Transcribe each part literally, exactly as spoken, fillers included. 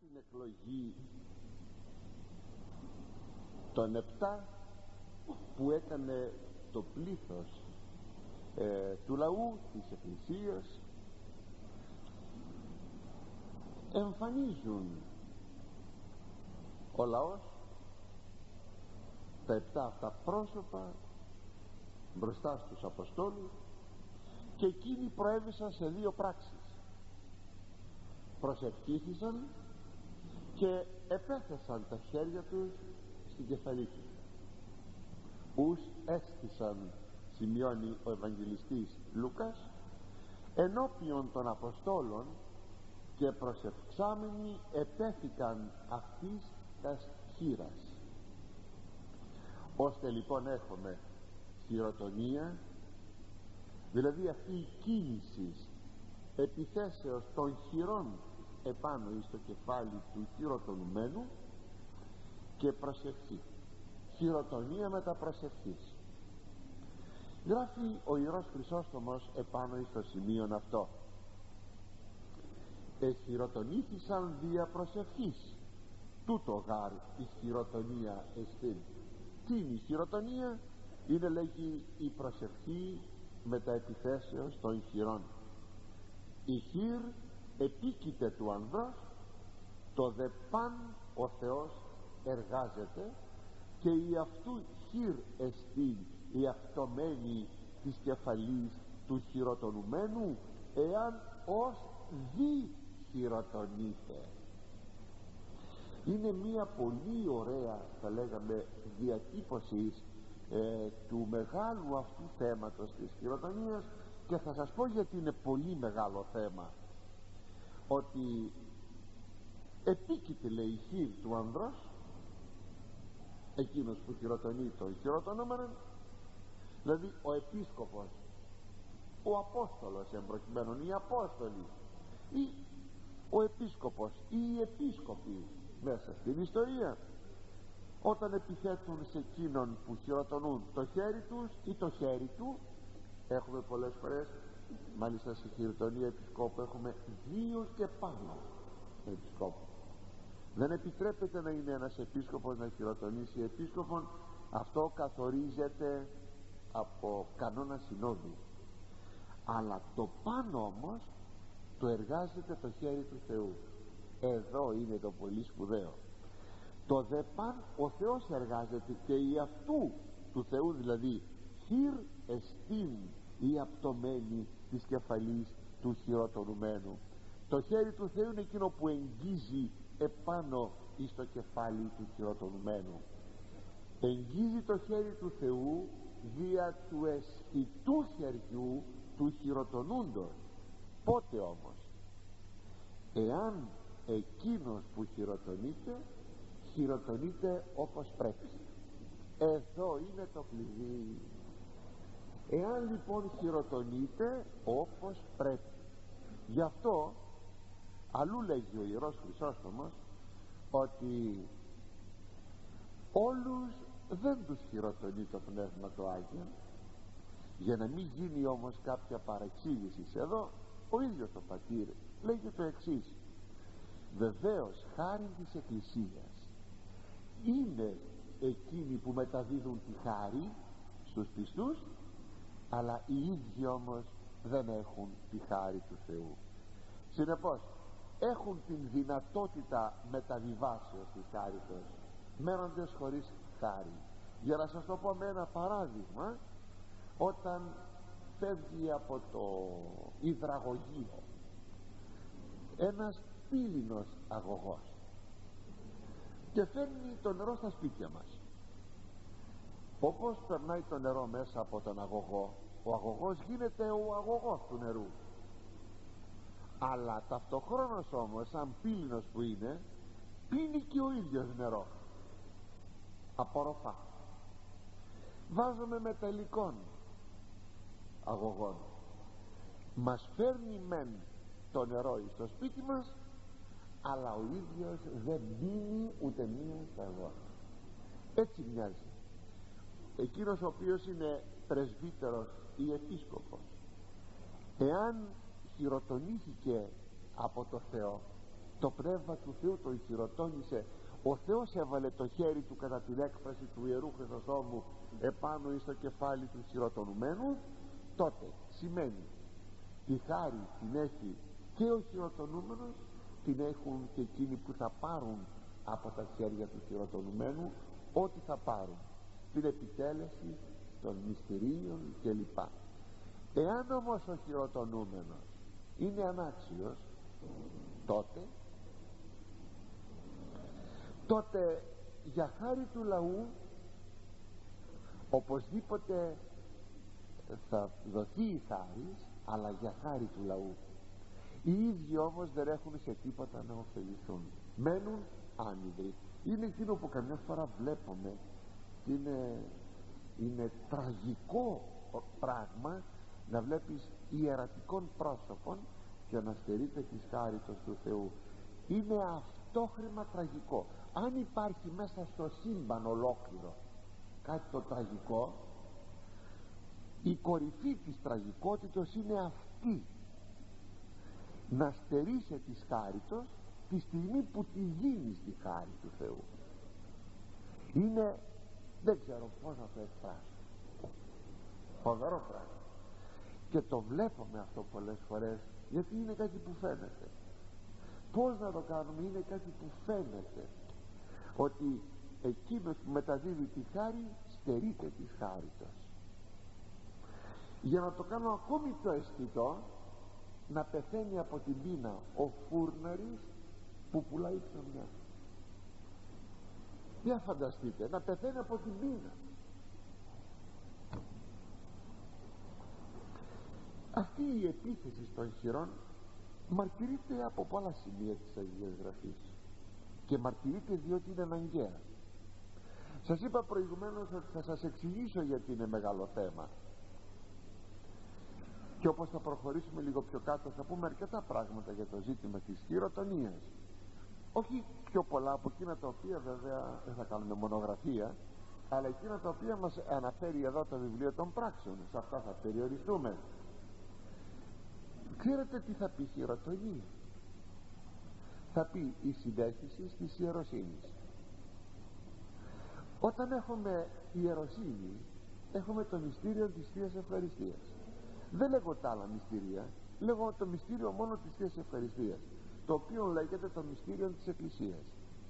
την εκλογή των επτά που έκανε το πλήθος ε, του λαού της Εκκλησίας, εμφανίζουν ο λαός τα επτά αυτά πρόσωπα μπροστά στους Αποστόλους, και εκείνοι προέβησαν σε δύο πράξεις. Προσευχήθησαν και επέθεσαν τα χέρια τους στην κεφαλή τους. Ους έστησαν, σημειώνει ο Ευαγγελιστής Λούκας, ενώπιον των Αποστόλων, και προσευχάμενοι επέθηκαν αυτής τας χείρας. Ώστε λοιπόν έχουμε χειροτονία, δηλαδή αυτή η κίνηση επιθέσεως των χειρών επάνω εις το κεφάλι του χειροτονουμένου, και προσευχή, χειροτονία μετά προσευχής. Γράφει ο Ιερός Χρυσόστομος επάνω εις το σημείον αυτό: εχειροτονήθησαν δια προσευχής, τούτο γάρ η χειροτονία εστίν. Τι είναι η χειροτονία? Είναι, λέγει, η προσευχή μετά επιθέσεως των χειρών. Η χείρ επίκειται του ανδρός, το δε παν ο Θεός εργάζεται, και η αυτού χείρ εστίν η αυτομένη της κεφαλής του χειροτονουμένου, εάν ως δι χειροτονείται. Είναι μια πολύ ωραία, θα λέγαμε, διατύπωση ε, του μεγάλου αυτού θέματος της χειροτονίας, και θα σας πω γιατί είναι πολύ μεγάλο θέμα. Ότι επίκειται, λέει, η χείρ του ανδρός, εκείνος που χειροτονεί τον χειροτονούμενο, δηλαδή ο επίσκοπος, ο Απόστολος εμπροκειμένου, οι Απόστολοι, ή ο επίσκοπος ή οι επίσκοποι μέσα στην ιστορία, όταν επιθέτουν σε εκείνον που χειροτονούν το χέρι τους ή το χέρι του. Έχουμε πολλές φορές, μάλιστα σε χειροτονία επισκόπου, έχουμε δύο και πάνω επισκόπου. Δεν επιτρέπεται να είναι ένας επίσκοπος να χειροτονήσει επίσκοπον. Αυτό καθορίζεται από κανόνα συνόδου. Αλλά το πάνω όμως το εργάζεται το χέρι του Θεού. Εδώ είναι το πολύ σπουδαίο. Το δε παν ο Θεός εργάζεται, και η αυτού του Θεού, δηλαδή χείρ εστίν η απτωμένη της κεφαλής του χειροτονουμένου. Το χέρι του Θεού είναι εκείνο που εγγίζει επάνω εις το κεφάλι του χειροτονουμένου. Εγγίζει το χέρι του Θεού δια του αισθητού χεριού του χειροτονούντος. Πότε όμως? Εάν εκείνος που χειροτονείται χειροτονείται όπως πρέπει. Εδώ είναι το κλειδί. Εάν λοιπόν χειροτονείται όπως πρέπει, γι' αυτό αλλού λέγει ο Ιερός Χρυσόστομος ότι όλους δεν τους χειροτονεί το Πνεύμα το Άγιο. Για να μην γίνει όμως κάποια παρεξήγηση εδώ, ο ίδιος το Πατήρ λέγει το εξής: βεβαίως χάριν της Εκκλησίας είναι εκείνοι που μεταδίδουν τη χάρη στους πιστούς, αλλά οι ίδιοι όμως δεν έχουν τη χάρη του Θεού. Συνεπώς έχουν την δυνατότητα μεταβιβάσεως της χάριτος, μένοντες χωρίς χάρη. Για να σας το πω με ένα παράδειγμα, όταν φεύγει από το υδραγωγείο ένας πύληνος αγωγός και φέρνει το νερό στα σπίτια μας, όπως περνάει το νερό μέσα από τον αγωγό, ο αγωγός γίνεται ο αγωγός του νερού, αλλά ταυτοχρόνως όμως, σαν πύληνος που είναι, πίνει και ο ίδιος νερό, απορροφά. Βάζουμε μεταλλικών αγωγών, μας φέρνει μεν το νερό στο σπίτι μας, αλλά ο ίδιος δεν πίνει ούτε μία σταγόνα. Έτσι μοιάζει εκείνος ο οποίος είναι πρεσβύτερος ή επίσκοπος. Εάν χειροτονήθηκε από το Θεό, το Πνεύμα του Θεού το χειροτώνησε, ο Θεός έβαλε το χέρι του κατά την έκφραση του Ιερού Χρυσοστόμου επάνω εις το κεφάλι του χειροτονουμένου, τότε σημαίνει τη χάρη την έχει και ο χειροτονούμενος, την έχουν και εκείνοι που θα πάρουν από τα χέρια του χειροτονουμένου ό,τι θα πάρουν, την επιτέλεση των μυστηρίων κλπ. Εάν όμως ο χειροτονούμενος είναι ανάξιος, τότε τότε για χάρη του λαού οπωσδήποτε θα δοθεί η χάρη, αλλά για χάρη του λαού. Οι ίδιοι όμως δεν έχουν σε τίποτα να ωφεληθούν, μένουν άνυδροι. Είναι εκείνο που καμιά φορά βλέπουμε και είναι, είναι τραγικό πράγμα να βλέπεις ιερατικών πρόσωπων και να στερείται της χάριτος του Θεού. Είναι αυτόχρημα τραγικό. Αν υπάρχει μέσα στο σύμπαν ολόκληρο κάτι το τραγικό, η κορυφή της τραγικότητος είναι αυτή, να στερείσαι της χάριτος τη στιγμή που τη δίνεις τη χάρη του Θεού. Είναι, δεν ξέρω πώς να το εκφράσω, φοβερό πράγμα, και το βλέπουμε αυτό πολλές φορές, γιατί είναι κάτι που φαίνεται. Πώς να το κάνουμε? Είναι κάτι που φαίνεται, ότι εκείνος που μεταδίδει τη χάρη στερείται της χάριτος. Για να το κάνω ακόμη πιο αισθητό, να πεθαίνει από την πείνα ο φούρναρης που πουλάει ψωμιά. Για φανταστείτε, να πεθαίνει από την πείνα. Αυτή η επίθεση των χειρών μαρτυρείται από πολλά σημεία της Αγίας Γραφής, και μαρτυρείται διότι είναι αναγκαία. Σας είπα προηγουμένως ότι θα σας εξηγήσω γιατί είναι μεγάλο θέμα, και όπως θα προχωρήσουμε λίγο πιο κάτω θα πούμε αρκετά πράγματα για το ζήτημα της χειροτονίας. Όχι πιο πολλά από εκείνα τα οποία βέβαια δεν θα κάνουμε μονογραφία, αλλά εκείνα τα οποία μας αναφέρει εδώ το βιβλίο των πράξεων, σε αυτά θα περιοριστούμε. Ξέρετε τι θα πει χειροτονία? Θα πει η συνέχιση της ιεροσύνης. Όταν έχουμε ιεροσύνη, έχουμε το μυστήριο της Θείας Ευχαριστίας. Δεν λέγω τα άλλα μυστήρια, λέγω το μυστήριο μόνο της Θείας Ευχαριστίας, το οποίο λέγεται το μυστήριο της Εκκλησίας.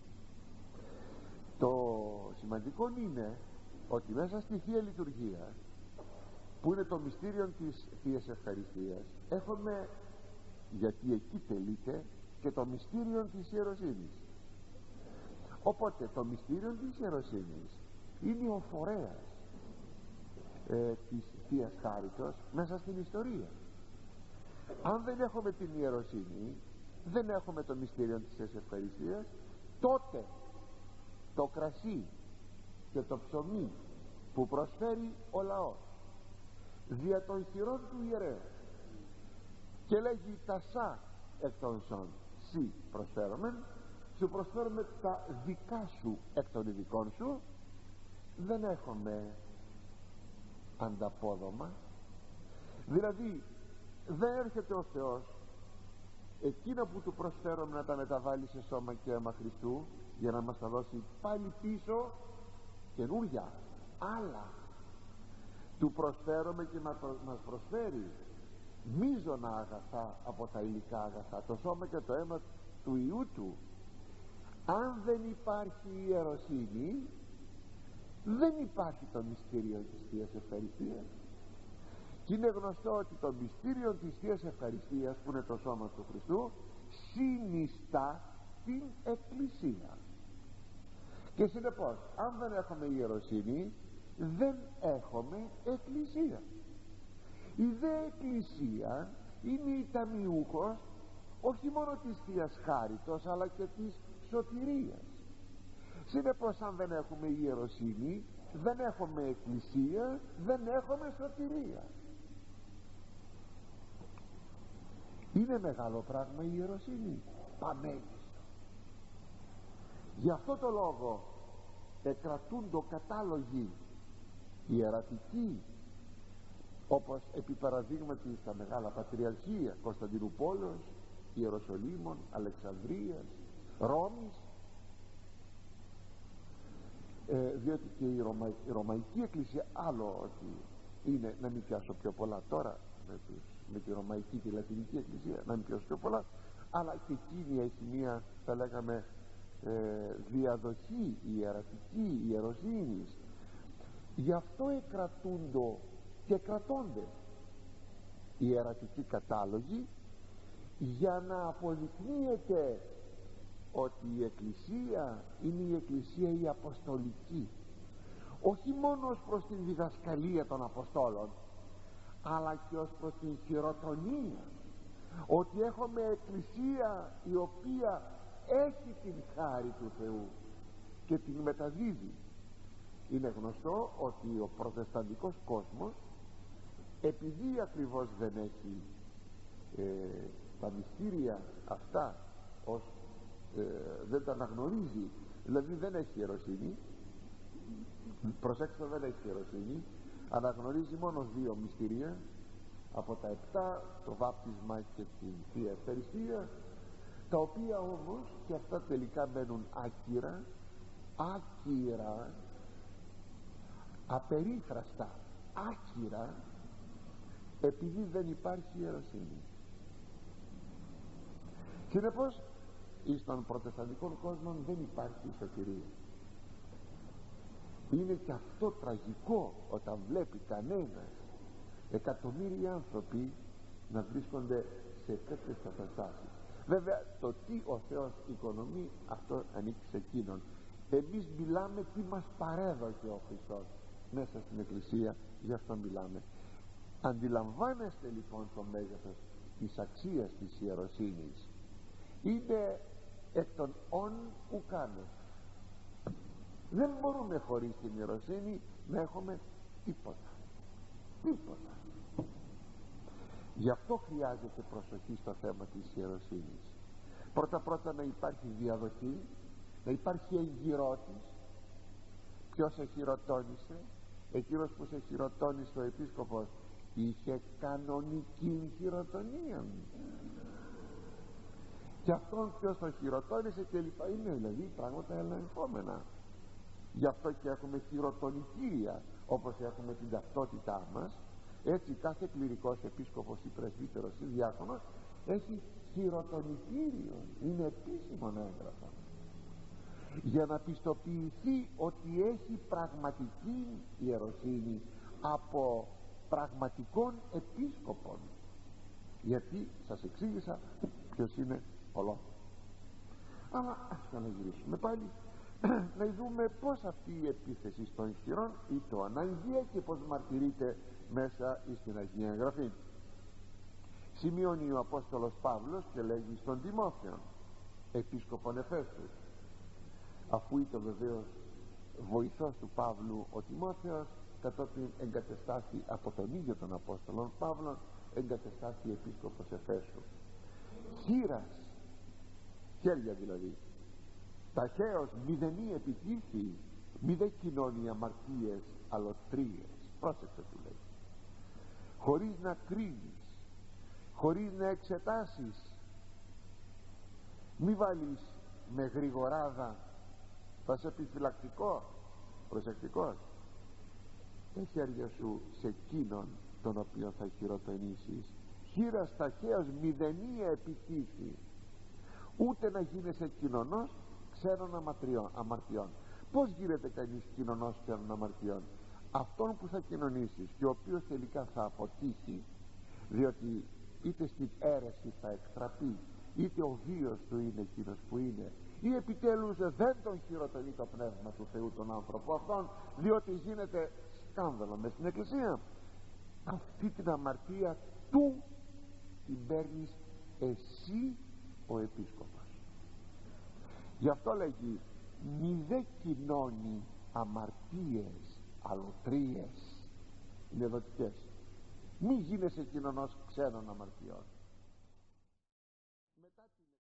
Το σημαντικό είναι ότι μέσα στη Θεία Λειτουργία, που είναι το μυστήριο της Θείας Ευχαριστίας, έχουμε, γιατί εκεί τελείται, και το μυστήριο της ιεροσύνης. Οπότε το μυστήριο της ιεροσύνης είναι ο φορέας ε, της Θείας Χάριτος μέσα στην ιστορία. Αν δεν έχουμε την ιεροσύνη, δεν έχουμε το μυστήριο της Θείας Ευχαριστίας, τότε το κρασί και το ψωμί που προσφέρει ο λαός δια των χειρών του ιερέα και λέγει τα σα εκ των σών σι προσφέρομαι, σου προσφέρουμε τα δικά σου εκ των ειδικών σου, δεν έχουμε ανταπόδομα. Δηλαδή δεν έρχεται ο Θεός εκείνα που του προσφέρουμε να τα μεταβάλει σε σώμα και αίμα Χριστού για να μας τα δώσει πάλι πίσω καινούρια, άλλα. Του προσφέρουμε και να το, μας προσφέρει μείζωνα αγαθά από τα υλικά αγαθά, το σώμα και το αίμα του Υιού Του. Αν δεν υπάρχει η ιεροσύνη, δεν υπάρχει το μυστήριο της Θείας Ευχαριστίας. Και είναι γνωστό ότι το μυστήριο της Θείας Ευχαριστίας, που είναι το σώμα του Χριστού, συνιστά την Εκκλησία. Και συνεπώς, αν δεν έχουμε ιεροσύνη, δεν έχουμε Εκκλησία. Η δε Εκκλησία είναι η ταμιούχος όχι μόνο της Θείας Χάριτος, αλλά και της σωτηρίας. Συνεπώς, αν δεν έχουμε ιεροσύνη, δεν έχουμε Εκκλησία, δεν έχουμε σωτηρία. Είναι μεγάλο πράγμα η ιεροσύνη, παμέγιστο. Γι' αυτό το λόγο εκρατούντο κατάλογοι ιερατικοί, όπως επί παραδείγματι στα Μεγάλα Πατριαρχία Κωνσταντινούπολεως, Ιεροσολύμων, Αλεξανδρίας, Ρώμης, ε, διότι και η, Ρωμα, η Ρωμαϊκή Εκκλησία, άλλο ότι είναι, να μην πιάσω πιο πολλά τώρα με, τους, με τη Ρωμαϊκή και τη Λατινική Εκκλησία, να μην πιάσω πιο πολλά, αλλά και εκείνη έχει μία, θα λέγαμε, ε, διαδοχή ιερατική, ιεροσύνης. Γι' αυτό εκρατούντο και κρατώνται οι ιερατικοί κατάλογοι, για να αποδεικνύεται ότι η Εκκλησία είναι η Εκκλησία η Αποστολική, όχι μόνο ως προς την διδασκαλία των Αποστόλων, αλλά και ως προς την χειροτονία, ότι έχουμε Εκκλησία η οποία έχει την χάρη του Θεού και την μεταδίδει. Είναι γνωστό ότι ο προτεσταντικός κόσμος, επειδή ακριβώς δεν έχει ε, τα μυστήρια αυτά, ως, ε, δεν τα αναγνωρίζει, δηλαδή δεν έχει ιεροσύνη, προσέξτε, δεν έχει ιεροσύνη, αναγνωρίζει μόνο δύο μυστήρια από τα επτά, το βάπτισμα και την Θεία Ευχαριστία, τα οποία όμως και αυτά τελικά μένουν άκυρα, άκυρα, απερίφραστα, άκυρα, επειδή δεν υπάρχει ιεροσύνη. Συνεπώς εις των προτεσταντικών κόσμων δεν υπάρχει σωτηρία. Είναι και αυτό τραγικό όταν βλέπει κανένας εκατομμύρια άνθρωποι να βρίσκονται σε τέτοιες καταστάσεις. Βέβαια το τι ο Θεός οικονομεί, αυτό ανήκει σε εκείνον. Εμείς μιλάμε τι μας παρέδωσε ο Χριστός μέσα στην Εκκλησία, γι' αυτό μιλάμε. Αντιλαμβάνεστε λοιπόν το μέγεθος της αξίας της ιεροσύνης. Είναι εκ των ον ουκάνος. Δεν μπορούμε χωρίς την ιεροσύνη να έχουμε τίποτα, τίποτα. Γι' αυτό χρειάζεται προσοχή στο θέμα της ιεροσύνης. Πρώτα πρώτα να υπάρχει διαδοχή, να υπάρχει εγκυρότης. Ποιος σε χειροτώνησε? Εκείνος που σε χειροτώνησε ο επίσκοπος είχε κανονική χειροτονία, και αυτόν ποιος τον χειροτώνησε και λοιπά. Είναι δηλαδή πράγματα ελεγχόμενα. Γι' αυτό και έχουμε χειροτονικήρια, όπως έχουμε την ταυτότητά μας. Έτσι κάθε κληρικός, επίσκοπος ή πρεσβύτερος ή διάκονος έχει χειροτονικήριο, είναι επίσημο έγγραφο, για να πιστοποιηθεί ότι έχει πραγματική ιεροσύνη από πραγματικών επίσκοπων. Γιατί σας εξήγησα ποιος είναι ο λόγος. Αλλά ας ξαναγυρίσουμε πάλι να δούμε πως αυτή η επίθεση των χειρών ή το αναγκαία και πως μαρτυρείται μέσα στην Αγία Γραφή. Σημειώνει ο Απόστολος Παύλος και λέγει στον Τιμόθεον, επίσκοπον Εφέσου, αφού ήταν βεβαίως βοηθός του Παύλου ο Τιμόθεος, κατόπιν εγκατεστάθη από τον ίδιο τον Απόστολον Παύλον, εγκατεστάθη επίσκοπος Εφέσου. Χήρας, χέρια δηλαδή, ταχαίως μηδενή επιτύχει, μη δε κοινώνει αμαρτίες αλωτρίες. Πρόσεξε τι λέει. Χωρίς να κρίνεις, χωρίς να εξετάσεις, μη βάλεις με γρηγοράδα, θα σε επιφυλακτικό, προσεκτικός, τα χέρια σου σε εκείνον τον οποίο θα χειροτονήσεις. Χήρας ταχαίως μηδενή επιτύχει, ούτε να γίνεσαι κοινωνός ξένων αμαρτιών. Πώς γίνεται κανείς κοινωνός ξένων αμαρτιών? Αυτόν που θα κοινωνήσεις και ο οποίος τελικά θα αποτύχει, διότι είτε στην αίρεση θα εκτραπεί, είτε ο βίος του είναι εκείνος που είναι, ή επιτέλους δεν τον χειροτονεί το Πνεύμα του Θεού τον άνθρωπο αυτόν, διότι γίνεται σκάνδαλο μες στην Εκκλησία, αυτή την αμαρτία του την παίρνεις εσύ ο επίσκοπος. Γι' αυτό λέγει μη δε κοινώνει αμαρτίες αλωτρίες, είναι δοτικές. Μη γίνεσαι κοινωνός ξένων αμαρτιών.